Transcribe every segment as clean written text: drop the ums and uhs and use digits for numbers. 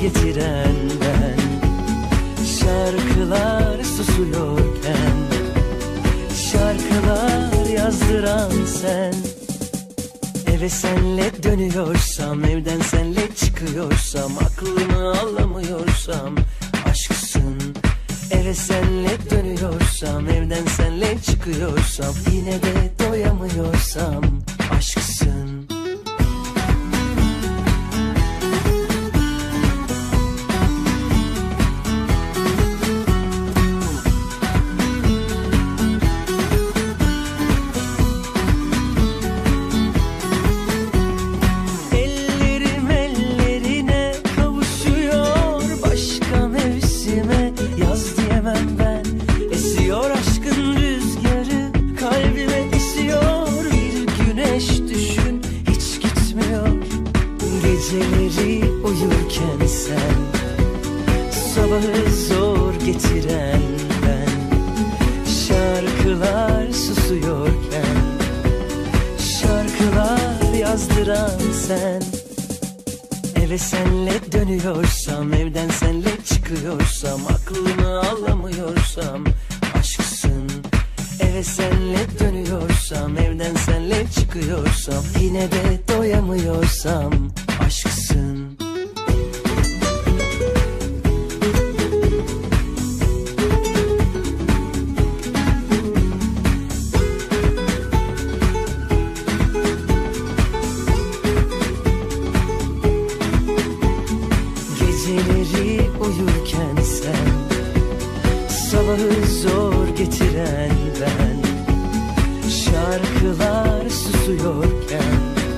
getiren ben. Şarkılar susuyorken, şarkılar yazdıran sen. Eve senle dönüyorsam, evden senle çıkıyorsam, aklımı alamıyorsam aşksın. Eve senle dönüyorsam, evden senle çıkıyorsam, yine de doyamıyorsam aşksın. Geceleri uyurken sen, sabahı zor getiren ben. Şarkılar susuyorken, şarkılar yazdıran sen. Eve senle dönüyorsam, evden senle çıkıyorsam, aklımı alamıyorsam aşksın. Eve senle dönüyorsam, evden senle çıkıyorsam, yine de doyamıyorsam aşksın. Geceleri uyurken sen, sabahı zor getiren ben. Şarkılar susuyorken,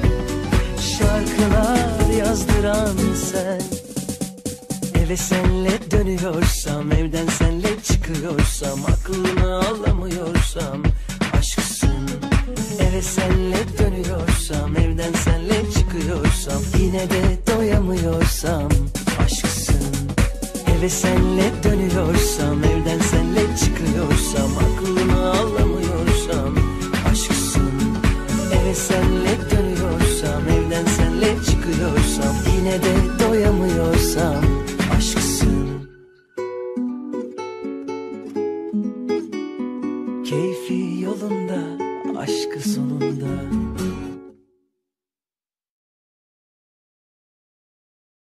şarkılar yazdıran sen. Eve senle dönüyorsam, evden senle çıkıyorsam, aklımı alamıyorsam aşksın. Eve senle dönüyorsam, evden senle çıkıyorsam, yine de doyamıyorsam aşksın. Eve senle dönüyorsam, evden senle çıkıyorsam, aklımı alamıyorsam aşksın. Eve senle dönüyorsam, evden senle çıkıyorsam, yine de doyamıyorsam aşksın. Keyfi yolunda, aşkı sonunda.